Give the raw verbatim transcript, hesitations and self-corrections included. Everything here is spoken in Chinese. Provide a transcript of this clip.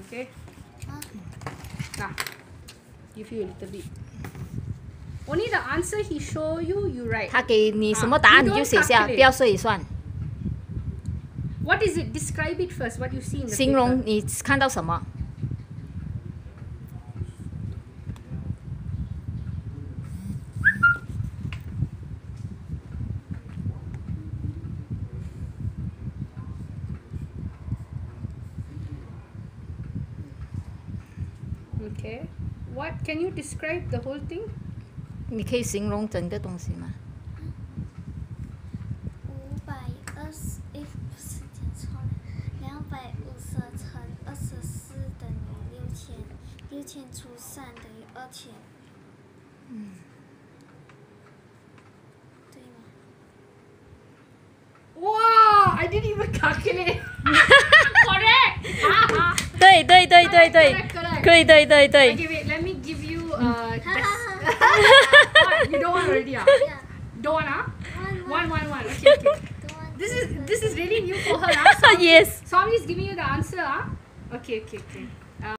Okay. Nah, give you a little bit. Only the answer he show you, you write. 他给你什么答案你就写下，不要说一算。 What is it? Describe it first. What you see in the 形容你看到什么？ Okay. What can you describe the whole thing? 你可以形容整个东西吗？ 五百二十，诶，不是讲错了，两百五十乘二十四等于六千，六千除三等于二千。嗯。对吗？ Wow! I didn't even calculate. Correct. 对对对对对，对对对对。 Okay, wait. Let me give you uh. What? You don't want already, ah? Yeah. Don't want, ah? One, One, one, one. Okay, okay. Don't want This to is circle. this is really new for her, ah? Swami, Yes. Swami is giving you the answer, ah? Okay, okay, okay.